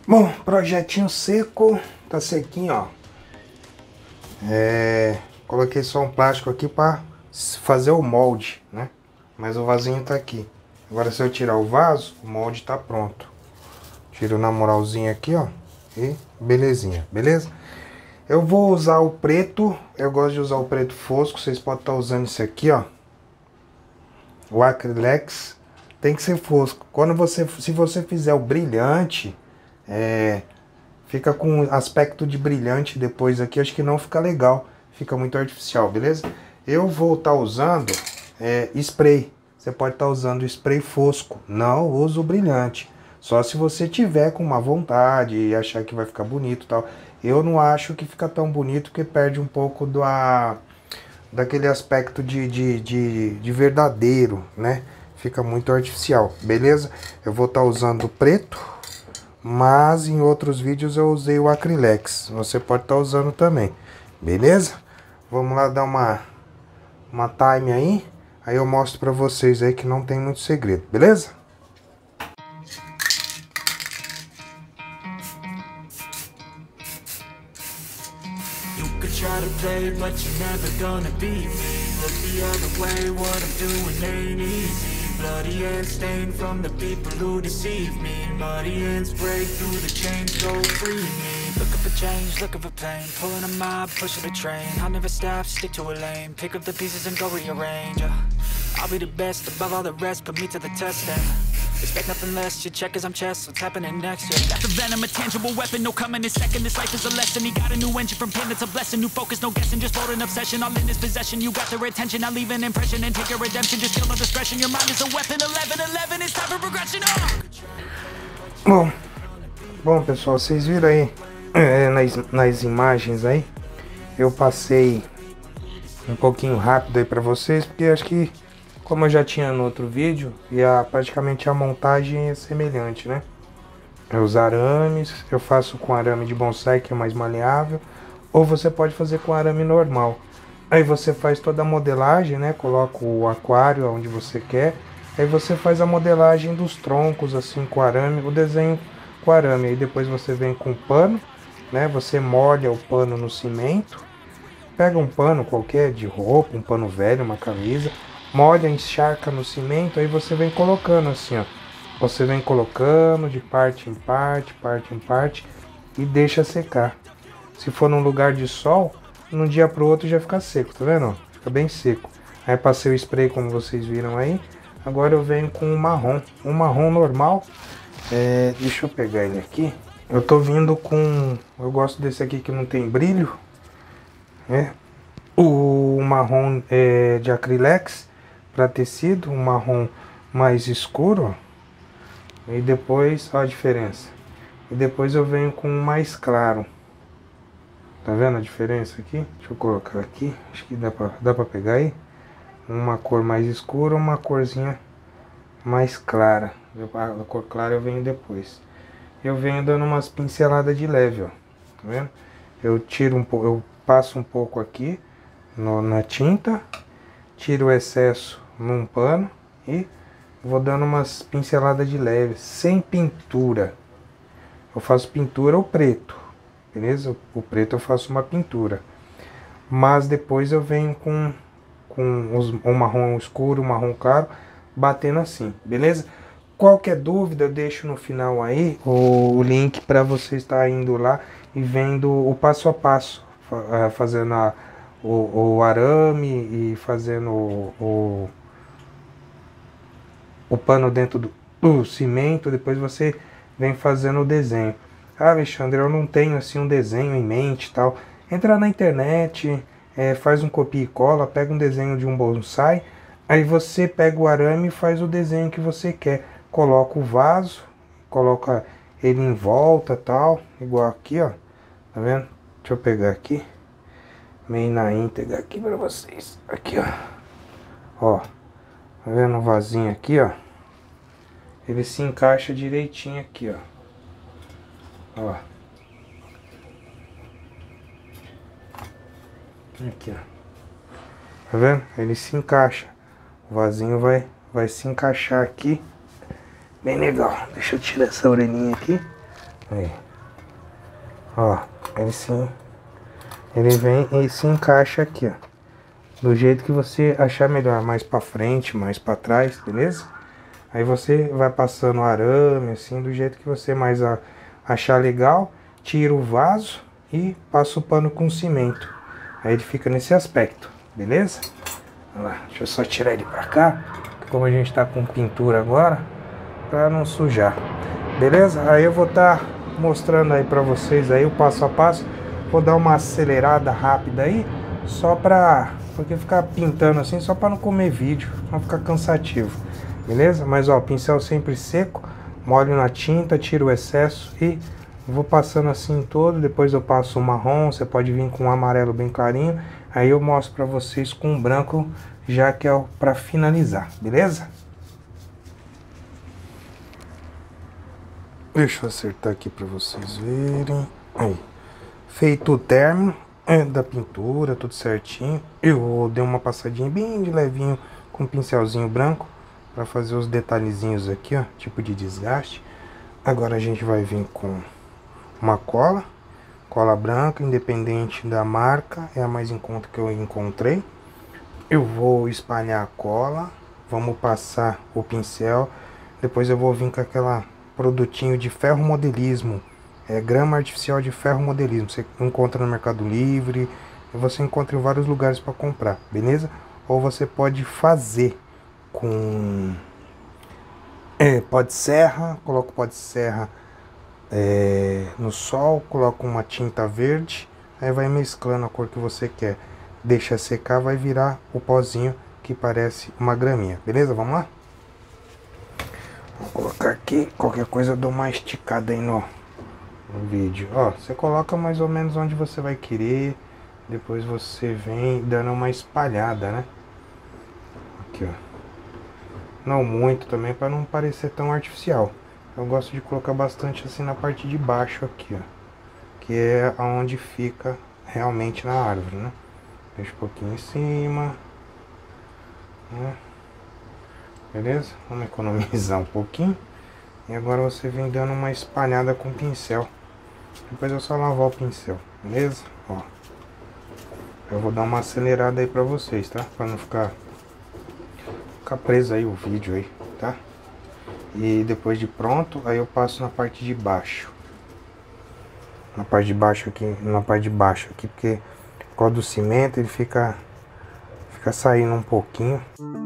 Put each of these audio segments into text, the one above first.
Bom, projetinho seco, tá sequinho, ó. Coloquei só um plástico aqui para fazer o molde, né? Mas o vasinho tá aqui. Agora se eu tirar o vaso, o molde tá pronto. Tiro na moralzinha aqui, ó. E belezinha, beleza? Eu vou usar o preto, eu gosto de usar o preto fosco, vocês podem estar usando isso aqui, ó. O Acrylex tem que ser fosco. Se você fizer o brilhante, fica com aspecto de brilhante depois aqui, acho que não fica legal, fica muito artificial, beleza? Eu vou estar usando spray, você pode estar usando spray fosco, não uso o brilhante, só se você tiver com uma vontade e achar que vai ficar bonito e tal. Eu não acho que fica tão bonito, porque perde um pouco daquele aspecto de verdadeiro, né? Fica muito artificial, beleza? Eu vou estar usando o preto, mas em outros vídeos eu usei o Acrylex. Você pode estar usando também, beleza? Vamos lá dar uma time aí. Aí eu mostro pra vocês aí que não tem muito segredo, beleza? Try to play, but you're never gonna beat me. Look the other way, what I'm doing ain't easy. Bloody hands stained from the people who deceive me. Muddy hands break through the chains, go free me. Looking for change, looking for pain. Pulling a mob, pushing a train. I'll never stop, stick to a lane. Pick up the pieces and go rearrange. I'll be the best above all the rest, put me to the test and expect nothing less, your check as I'm chess. What's happening next? Yeah. Got the venom, a tangible weapon, no coming in second. This life is a lesson, he got a new engine from pain, it's a blessing. New focus, no guessing, just bold and obsession. All in his possession, you got their attention. I'll leave an impression and take your redemption. Just feel no discretion, your mind is a weapon. 11-11, it's time for progression. Bom pessoal, vocês viram aí nas imagens aí, eu passei um pouquinho rápido aí pra vocês, porque acho que, como eu já tinha no outro vídeo, praticamente a montagem é semelhante, né? Os arames, eu faço com arame de bonsai, que é mais maleável, ou você pode fazer com arame normal. Aí você faz toda a modelagem, né? Coloca o aquário onde você quer, aí você faz a modelagem dos troncos assim com arame, o desenho com arame. Aí depois você vem com pano, né? Você molha o pano no cimento, pega um pano qualquer de roupa, um pano velho, uma camisa, molha, encharca no cimento, aí você vem colocando assim, ó. Você vem colocando de parte em parte e deixa secar. Se for num lugar de sol, de um dia pro outro já fica seco, tá vendo? Fica bem seco. Aí passei o spray como vocês viram aí. Agora eu venho com um marrom normal. Deixa eu pegar ele aqui. Eu tô vindo com... Eu gosto desse aqui que não tem brilho, né? O marrom de Acrylex para tecido, um marrom mais escuro, ó. E depois, ó a diferença. E depois eu venho com um mais claro. Tá vendo a diferença aqui? Deixa eu colocar aqui, acho que dá pra pegar aí. Uma cor mais escura, uma corzinha mais clara. A cor clara eu venho depois. Eu venho dando umas pinceladas de leve, ó. Tá vendo? Eu tiro um pouco, eu passo um pouco aqui na tinta, tiro o excesso num pano e vou dando umas pinceladas de leve, sem pintura. Eu faço pintura o preto, beleza? O preto eu faço uma pintura, mas depois eu venho com o marrom escuro, o marrom claro, batendo assim, beleza? Qualquer dúvida eu deixo no final aí o link para você estar indo lá e vendo o passo a passo, fazendo o arame e fazendo o pano dentro do cimento. Depois você vem fazendo o desenho. Ah, Alexandre, eu não tenho assim um desenho em mente e tal. Entra na internet, faz um copia e cola, pega um desenho de um bonsai, aí você pega o arame e faz o desenho que você quer. Coloca o vaso, coloca ele em volta tal, igual aqui, ó. Tá vendo? Deixa eu pegar aqui, meio na íntegra aqui pra vocês. Aqui, ó. Ó, tá vendo o vasinho aqui, ó? Ele se encaixa direitinho aqui, ó. Ó. Aqui, ó. Tá vendo? Ele se encaixa. O vasinho vai se encaixar aqui. Bem legal. Deixa eu tirar essa orelhinha aqui. Aí. Ó, ele vem e se encaixa aqui, ó. Do jeito que você achar melhor, mais pra frente, mais pra trás, beleza? Aí você vai passando o arame, assim, do jeito que você mais achar legal. Tira o vaso e passa o pano com cimento. Aí ele fica nesse aspecto, beleza? Olha lá, deixa eu só tirar ele pra cá, como a gente tá com pintura agora, pra não sujar. Beleza? Aí eu vou estar mostrando aí pra vocês aí o passo a passo. Vou dar uma acelerada rápida aí, só pra... porque ficar pintando assim, só pra não comer vídeo, não ficar cansativo. Beleza? Mas ó, o pincel sempre seco, molho na tinta, tiro o excesso e vou passando assim todo. Depois eu passo o marrom, você pode vir com um amarelo bem clarinho. Aí eu mostro pra vocês com o branco, já que é pra finalizar, beleza? Deixa eu acertar aqui pra vocês verem. Aí, feito o término da pintura, tudo certinho. Eu dei uma passadinha bem de levinho com um pincelzinho branco para fazer os detalhezinhos aqui, ó, tipo de desgaste. Agora a gente vai vir com uma cola branca, independente da marca, é a mais em conta que eu encontrei. Eu vou espalhar a cola, vamos passar o pincel, depois eu vou vir com aquela produtinho de ferro modelismo, grama artificial de ferro modelismo. Você encontra no Mercado Livre, você encontra em vários lugares para comprar, beleza? Ou você pode fazer com pó de serra, coloca o pó de serra no sol, coloca uma tinta verde, aí vai mesclando a cor que você quer, deixa secar, vai virar o pozinho que parece uma graminha, beleza? Vamos lá? Vou colocar aqui, qualquer coisa eu dou uma esticada aí no vídeo. Ó, você coloca mais ou menos onde você vai querer, depois você vem dando uma espalhada, né? Aqui, ó. Não muito também, para não parecer tão artificial. Eu gosto de colocar bastante assim na parte de baixo aqui, ó, que é onde fica realmente na árvore, né? Deixa um pouquinho em cima, né? Beleza? Vamos economizar um pouquinho. E agora você vem dando uma espalhada com o pincel. Depois é só lavar o pincel, beleza? Ó, eu vou dar uma acelerada aí pra vocês, tá? Pra não ficar preso aí o vídeo aí, tá? E depois de pronto, aí eu passo na parte de baixo. Na parte de baixo aqui, porque por causa do cimento ele fica saindo um pouquinho.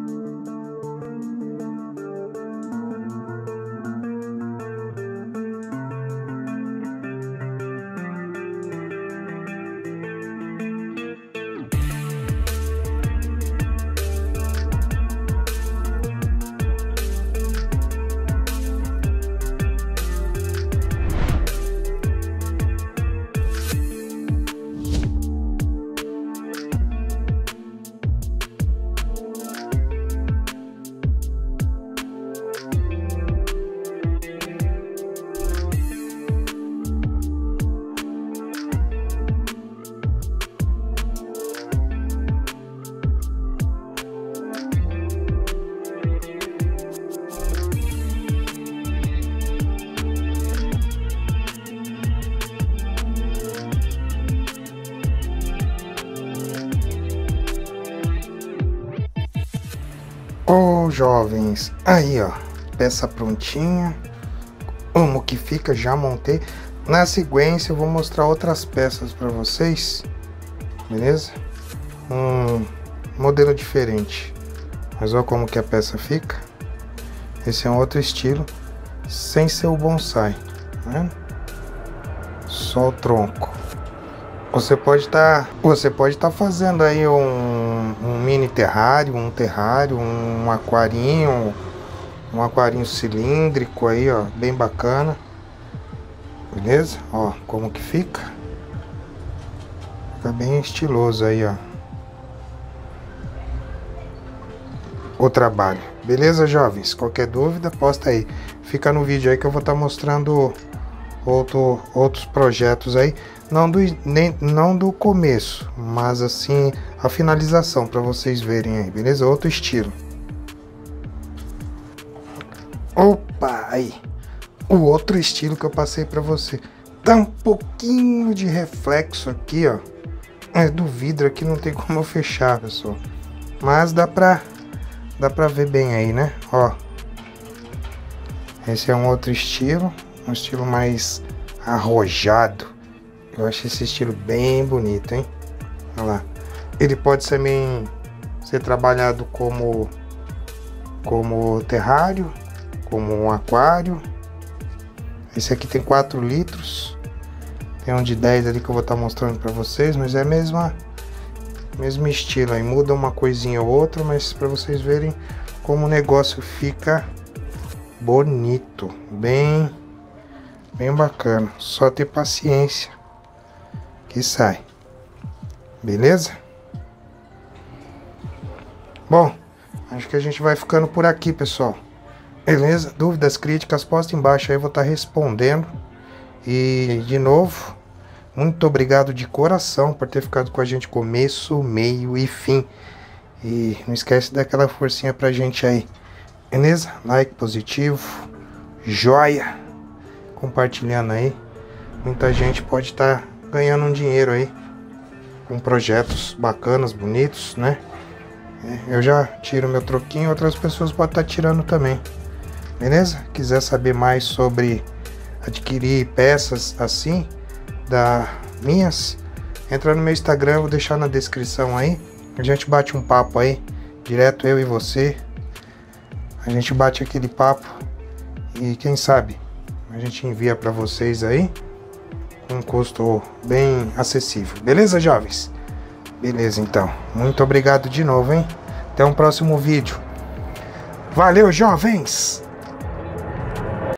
Ô jovens, aí ó, peça prontinha, como que fica, já montei. Na sequência eu vou mostrar outras peças para vocês, beleza? Um modelo diferente, mas olha como que a peça fica. Esse é um outro estilo, sem ser o bonsai, né? Só o tronco. Você pode estar fazendo aí um mini terrário, um aquarinho cilíndrico aí, ó, bem bacana. Beleza? Ó, como que fica? Fica bem estiloso aí, ó. O trabalho. Beleza, jovens? Qualquer dúvida, posta aí. Fica no vídeo aí que eu vou estar mostrando outros projetos aí. Não do começo, mas assim a finalização para vocês verem aí, beleza? Outro estilo. Opa, aí o outro estilo que eu passei pra você. Dá um pouquinho de reflexo aqui, ó. É do vidro aqui, não tem como eu fechar, pessoal. Mas dá pra ver bem aí, né? Ó. Esse é um outro estilo. Um estilo mais arrojado. Eu acho esse estilo bem bonito, hein? Olha lá. Ele pode também ser trabalhado como terrário, como um aquário. Esse aqui tem 4 litros. Tem um de 10 ali que eu vou estar mostrando para vocês, mas é mesmo estilo aí. Muda uma coisinha ou outra, mas para vocês verem como o negócio fica bonito, bem bacana. Só ter paciência que sai. Beleza? Bom, acho que a gente vai ficando por aqui, pessoal. Beleza? Dúvidas, críticas, posta embaixo aí, eu vou estar respondendo. E, de novo, muito obrigado de coração por ter ficado com a gente começo, meio e fim. E não esquece daquela forcinha pra gente aí. Beleza? Like positivo, joia, compartilhando aí. Muita gente pode estar ganhando um dinheiro aí com projetos bacanas, bonitos, né? Eu já tiro meu troquinho, outras pessoas podem estar tirando também. Beleza? Quiser saber mais sobre adquirir peças assim, minhas, entra no meu Instagram, vou deixar na descrição aí. A gente bate um papo aí, direto eu e você. A gente bate aquele papo e quem sabe a gente envia para vocês aí com um custo bem acessível. Beleza, jovens? Beleza, então. Muito obrigado de novo, hein? Até um próximo vídeo. Valeu, jovens!